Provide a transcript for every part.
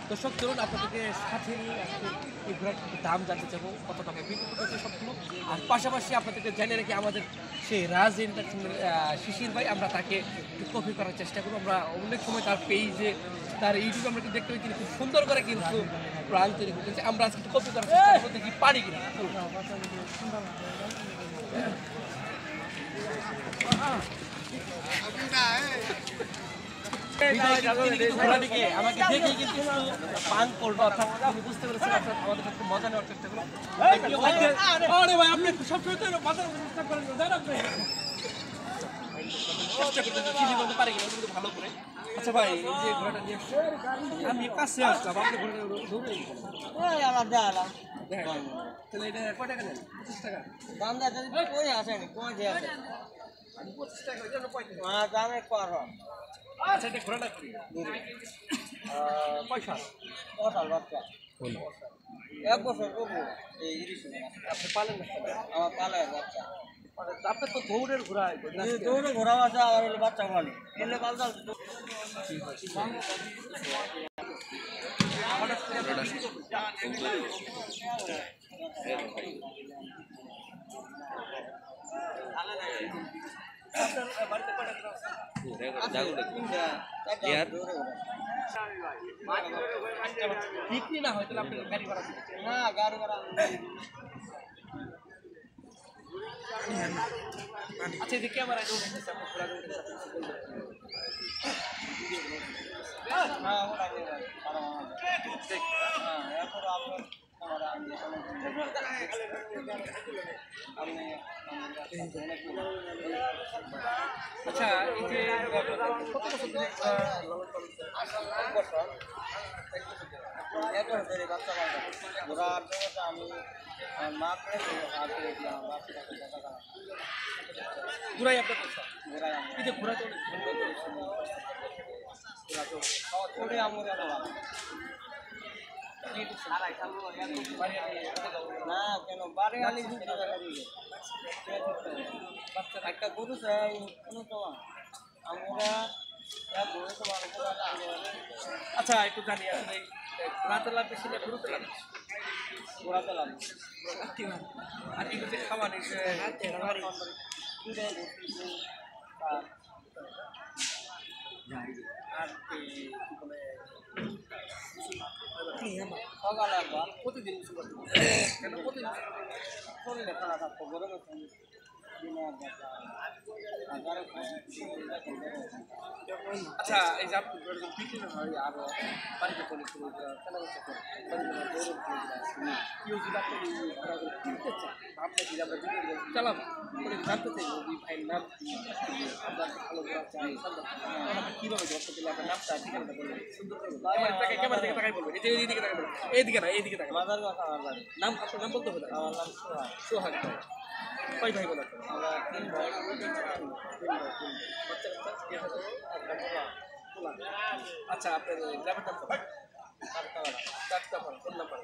দর্শক চলুন আপনাদেরকে সাথে নিয়ে আজকে এই ঘোড়ার দাম জানতে চাবো, কত টাকায় বিক্রি করতেছে সবগুলো। আর পাশাপাশি আপনাদেরকে জানিয়ে রাখি আমাদের সেই রাজ এন্টারটেইনমেন্ট শিশির ভাই, আমরা তাকে একটু কপি করার চেষ্টা করবো। আমরা অনেক সময় তার পেজে তার ইউটিউবে আমরা দেখতে পাই তিনি খুব সুন্দর করে কিন্তু প্রাণ তৈরি করতেছে। আমরা আজকে একটু কপি করার চেষ্টা করবো, দেখি পারি কিনা। আমাকে দেখে কিন্তু পান করলো, অর্থাৎ আপনি বুঝতে পেরেছেন, অর্থাৎ আমাদের সাথে মজা নেওয়ার চেষ্টা করলো। আরে ভাই আপনি সবসময় তো বাজার চেষ্টা করেন, চেষ্টা করতে চিনি বলতে পারি কিনা কিন্তু ভালো করে। আচ্ছা ভাই, এই যে ঘোড়াটা নিয়ে আসছে, আমি কাছে আসলাম, আপনি ঘোড়াটা ধরে তাহলে এটা কয় টাকা নেন? 25 টাকা আমি 25 টাকা ওই জন্য 35। আচ্ছা এটা ঘোড়াটা করি পয়সা আপনি পালেন না? আমার পালে বাচ্চা আপনার তো দৌড়ের ঘোড়া, দৌড়ে ঘোরা আছে আর হলো বাচ্চা পালে এলে পালটা বিক্রি না হয় তাহলে আপনার গাড়ি ভাড়া না গাড়ি ভাড়া। আচ্ছা এই যে ক্যামেরা উঠেছে আপনার ঘোড়া আচ্ছা এই যে কত বছর ধরে বাচ্চা ঘোরা আমি মা করে ঘোড়াই আপনার পেশা? ঘোরাই এই যে ঘোড়া তো ওটাই আমার না কেন বাড়ি আলি একটা গরু চাই কোনো তোমার আমরা আচ্ছা একটু জানি আসলে ঘোড়াতে লাগবে সেটা ঘুরতে লাগবে, ঘোরাতে লাগবে আর এগুলো যে খাবার আর সকাল একবার প্রতিদিন কেন প্রতিদিন শরীরে খানা থাকতো গরমের সঙ্গে আচ্ছা এই যে আপনি বিক্রি না হয় আরো বাড়িতে চলে কেনা বেচা করে কেউ যদি আপনি কিনতে চান আপনার যদি আমরা বিক্রি চালাবো জানতে চাই ভাইয়ের নাম আমরা ভালো করা চাই আমাকে কীভাবে ধরতে পেলে আপনার নামটা ঠিকানাটা বলবেন সুন্দর করে ক্যামেরা থেকে তাকাই বলবেন, এই যে এইদিকে তাকাই বলবেন, এইদিকে না এইদিকে তাকাই মাদার কথা আমার বাড়ি নাম আপনার নাম বলতে হবে? আমার নাম সোহাগ। সোহাগ কয় ভাই বলা আমরা 3 ভাই আচ্ছা আপনার গ্রামের নাম চারটা ফোন নাম্বার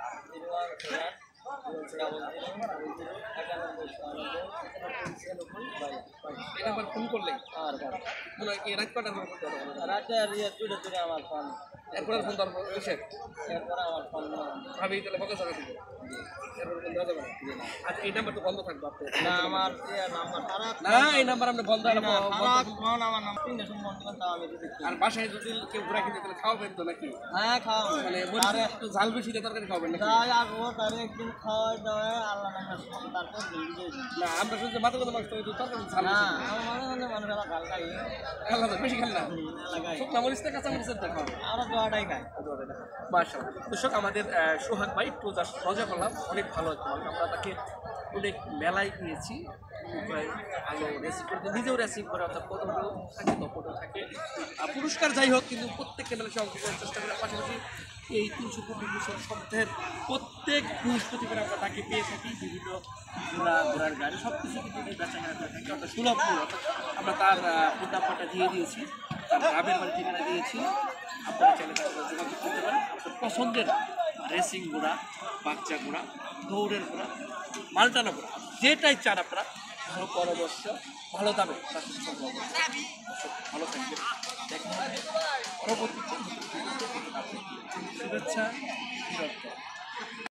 এই নাম্বার ফোন করলে আর মনে হয় কি রাত কটার ফোন করতে হবে? রাতে আর তুলে তুলে আমার ফোন এরপরে ফোন দেওয়ার পর এসে এরপরে আমার ফোন ভাবি তাহলে কত টাকা দিব? এরপরে ফোন দেওয়া যাবে না? আচ্ছা এই নাম্বার তো বন্ধ থাকবে আপনার না আমার নাম্বার খারাপ না, এই নাম্বার আপনি বন্ধ হলে ফোন আমার নাম 3 সময় বন্ধ করতে আমি আর বাসায় যদি কেউ ঘোরা কিনতে তাহলে খাওয়াবেন তো নাকি? হ্যাঁ খাওয়া মানে মনে একটু ঝাল বেশি দিয়ে তরকারি খাওয়াবেন নাকি? তাই আর ও তারে একদিন খাওয়াই দাওয়াই আল্লাহ নামে তারপর দিয়ে না আমরা শুনছি মাথা কথা মাছ তরকারি ঝাল না বেশি। আমার মনে হয় মানুষেরা ভাল খাই আল্লাহ বেশি খান না, লাগাই শুকনা মরিচ থেকে কাঁচা মরিচের দেখা হবে। আমরা দোয়াটাই খাই মাশাআল্লাহ। দর্শক আমাদের সোহাগ ভাই একটু জাস্ট মজা করলাম, অনেক ভালো একটা মানুষ। আমরা তাকে অনেক মেলায় গিয়েছি, ভালো রেসিভ করতে, নিজেও রেসিভ করে, অর্থাৎ পদগুলো থাকে তপটও থাকে পুরস্কার যাই হোক, কিন্তু প্রত্যেকটা মেলায় সে অংশ করার চেষ্টা করে। পাশাপাশি এই 325 সপ্তাহের প্রত্যেক বৃহস্পতিবার আমরা তাকে পেয়ে থাকি বিভিন্ন ঘোড়ার গাড়ি সব কিছু কিন্তু বেচা কেনা করে থাকি, অর্থাৎ সুলভ মূল্য। আমরা তার ফোন নাম্বারটা দিয়ে দিয়েছি, তার গ্রামের বাড়ি ঠিকানা দিয়েছি, আপনারা চাইলে তার সাথে যোগাযোগ করতে পারেন। আপনার পছন্দের রেসিং ঘোড়া, বাচ্চা ঘোড়া, দৌড়ের ঘোড়া, মালটানা ঘোড়া, যেটাই চান আপনারা ভালো পরামর্শ, ভালো দামে তার সাথে সম্ভব। ভালো থাকবেন, দেখুন পরবর্তী শুভেচ্ছা